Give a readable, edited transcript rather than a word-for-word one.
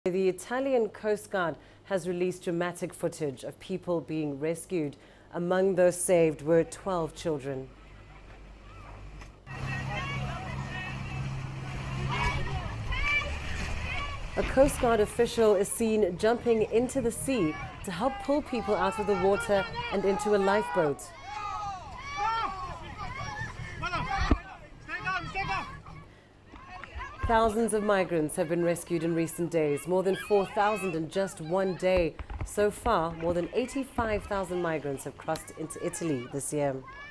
The Italian Coastguard has released dramatic footage of people being rescued. Among those saved were 12 children. A Coast Guard official is seen jumping into the sea to help pull people out of the water and into a lifeboat. Thousands of migrants have been rescued in recent days, more than 4,000 in just one day. So far, more than 85,000 migrants have crossed into Italy this year.